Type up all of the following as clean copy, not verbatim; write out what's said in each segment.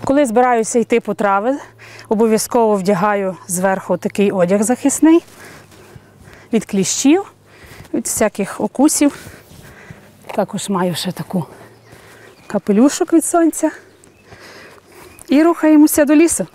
Коли збираюся йти по трави, обов'язково вдягаю зверху такий одяг захисний від кліщів, від всяких укусів. Також маю ще таку капелюшок від сонця. І рухаємося до лісу.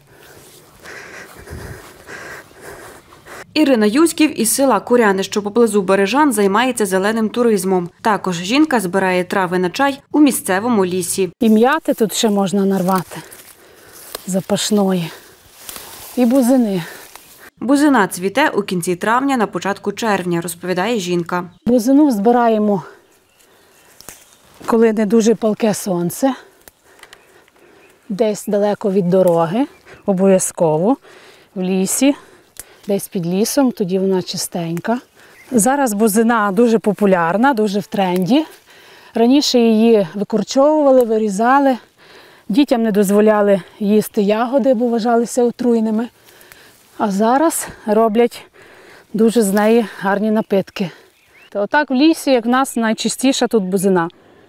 Ірина Юськів із села Куряни, що поблизу Бережан, займається зеленим туризмом. Також жінка збирає трави на чай у місцевому лісі. І м'яти тут ще можна нарвати запашної. І бузини. Бузина цвіте у кінці травня, на початку червня, розповідає жінка. Бузину збираємо, коли не дуже палке сонце, десь далеко від дороги, обов'язково, в лісі, десь під лісом, тоді вона чистенька. Зараз бузина дуже популярна, дуже в тренді. Раніше її викорчовували, вирізали, дітям не дозволяли їсти ягоди, бо вважалися отруйними. А зараз роблять дуже з неї гарні напитки. Отак в лісі, як в нас, найчистіша тут бузина.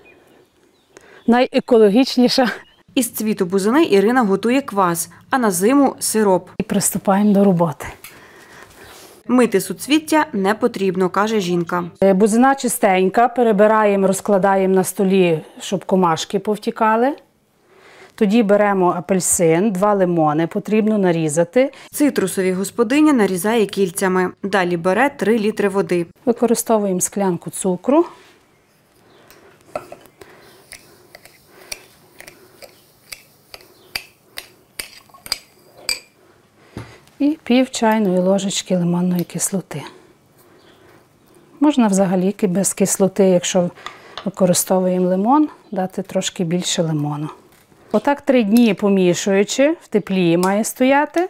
Найекологічніша. Із цвіту бузини Ірина готує квас, а на зиму – сироп. І приступаємо до роботи. Мити суцвіття не потрібно, каже жінка. Бузина чистенька, перебираємо, розкладаємо на столі, щоб комашки повтікали. Тоді беремо апельсин, 2 лимони, потрібно нарізати. Цитрусові господиня нарізає кільцями. Далі бере 3 літри води. Використовуємо склянку цукру. І пів чайної ложечки лимонної кислоти. Можна взагалі без кислоти, якщо використовуємо лимон, дати трошки більше лимону. Отак 3 дні помішуючи, в теплі має стояти.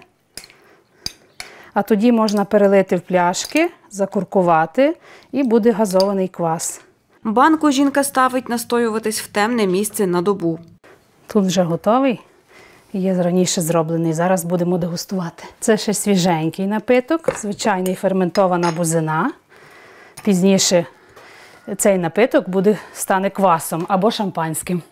А тоді можна перелити в пляшки, закуркувати і буде газований квас. Банку жінка ставить настоюватись в темне місце на добу. Тут вже готовий. Є раніше зроблений, зараз будемо дегустувати. Це ще свіженький напиток, звичайний ферментована бузина. Пізніше цей напиток стане квасом або шампанським.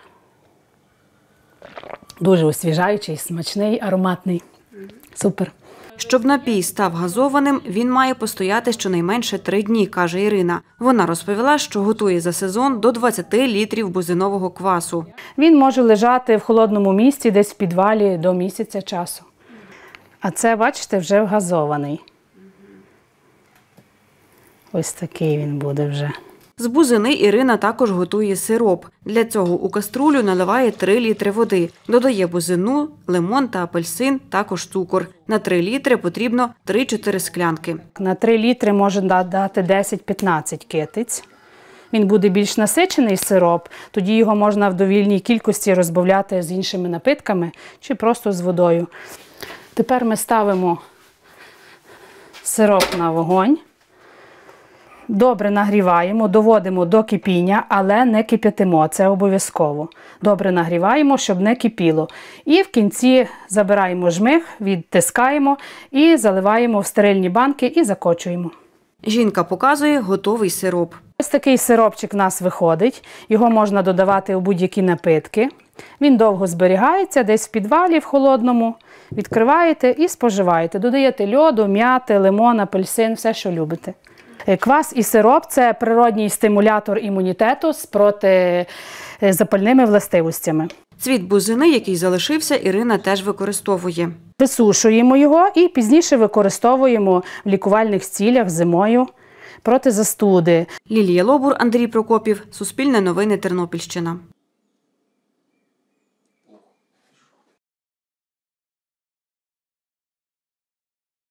Дуже освіжаючий, смачний, ароматний. Супер. Щоб напій став газованим, він має постояти щонайменше 3 дні, каже Ірина. Вона розповіла, що готує за сезон до 20 літрів бузинового квасу. Він може лежати в холодному місці, десь в підвалі до місяця часу. А це, бачите, вже газований. Ось такий він буде вже. З бузини Ірина також готує сироп. Для цього у каструлю наливає 3 літри води. Додає бузину, лимон та апельсин, також цукор. На 3 літри потрібно 3-4 склянки. На 3 літри можна дати 10-15 китиць. Він буде більш насичений сироп, тоді його можна в довільній кількості розбавляти з іншими напитками чи просто з водою. Тепер ми ставимо сироп на вогонь. Добре нагріваємо, доводимо до кипіння, але не кип'ятимо, це обов'язково. Добре нагріваємо, щоб не кипіло. І в кінці забираємо жмих, відтискаємо і заливаємо в стерильні банки і закочуємо. Жінка показує готовий сироп. Ось такий сиропчик у нас виходить. Його можна додавати у будь-які напитки. Він довго зберігається, десь в підвалі в холодному. Відкриваєте і споживаєте. Додаєте льоду, м'яти, лимон, апельсин, все, що любите. Квас і сироп – це природній стимулятор імунітету з протизапальними властивостями. Цвіт бузини, який залишився, Ірина теж використовує. Висушуємо його і пізніше використовуємо в лікувальних цілях зимою проти застуди. Лілія Лобур, Андрій Прокопів, Суспільне новини, Тернопільщина.